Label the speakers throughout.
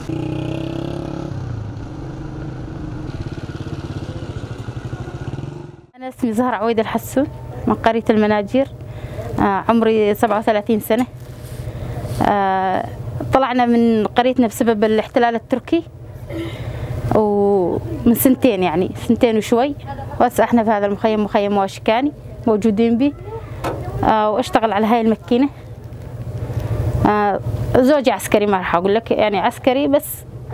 Speaker 1: أنا اسمي زهرة عويد الحسون من قرية المناجير. عمري 37 سنة. طلعنا من قريتنا بسبب الاحتلال التركي، ومن سنتين يعني سنتين وشوي، وهسه احنا في هذا المخيم، مخيم واشكاني موجودين به. واشتغل على هاي المكينة. زوجي عسكري، ما راح اقول لك يعني عسكري، بس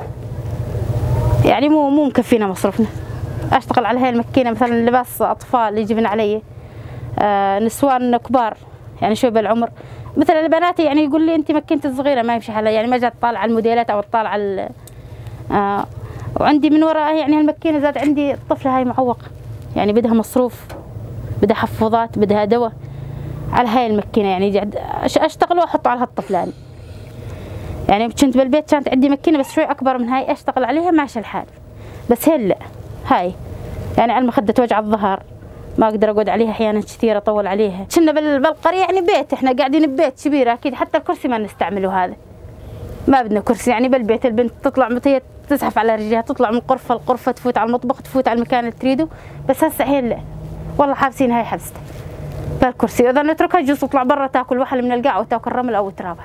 Speaker 1: يعني مو مكفينا مصروفنا. اشتغل على هاي المكينة، مثلا لباس اطفال يجيبن علي، نسوان كبار يعني شوي بالعمر، مثلا البنات يعني يقول لي انت مكينتي صغيره ما يمشي حالها، يعني ما جات طالعه الموديلات او طالعه وعندي من وراء يعني هالمكينه زاد عندي الطفله هاي معوقه، يعني بدها مصروف، بدها حفاضات، بدها دواء على هاي المكينه، يعني قاعد اشتغل واحط على هالطفلان. يعني كنت بالبيت كانت عندي مكينه بس شوي اكبر من هاي اشتغل عليها ماشي الحال، بس هلا هاي يعني على المخده توجع الظهر، ما اقدر اقعد عليها احيانا كثير اطول عليها. كنا بالقريه يعني بيت، احنا قاعدين ببيت كبير اكيد، حتى الكرسي ما نستعمله هذا، ما بدنا كرسي يعني بالبيت. البنت تطلع هي تزحف على رجلها، تطلع من غرفه لغرفه، تفوت على المطبخ، تفوت على المكان اللي تريده، بس هسه الحين لا، والله حابسين هاي حبسته بالكرسي، واذا نتركها تجوز تطلع برا تاكل وحل من القاع وتاكل رمل او تراب.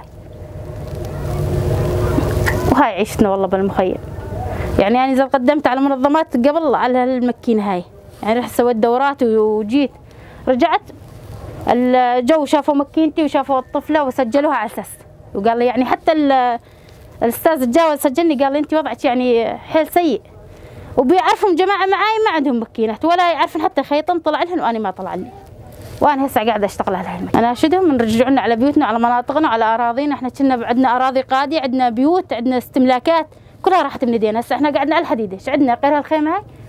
Speaker 1: وهاي عيشتنا والله بالمخيم. يعني انا اذا قدمت على منظمات قبل على المكينه هاي، يعني رحت سويت دورات وجيت رجعت، الجو شافوا مكينتي وشافوا الطفله وسجلوها على اساس، وقال لي يعني حتى الاستاذ تجاوز سجلني، قال لي انت وضعك يعني حيل سيء، وبيعرفهم جماعه معاي ما عندهم مكينات ولا يعرفون حتى خيطا طلع لهم وانا ما طلع لي، وانا هسه قاعده اشتغل على هالمكينه. انا اشدهم نرجعونا على بيوتنا، على مناطقنا، على اراضينا. احنا كنا عندنا اراضي قاديه، عندنا بيوت، عندنا استملاكات كلها راحت من ايدينا. هسه احنا قعدنا على الحديده، ايش عندنا غير هالخيمه هاي؟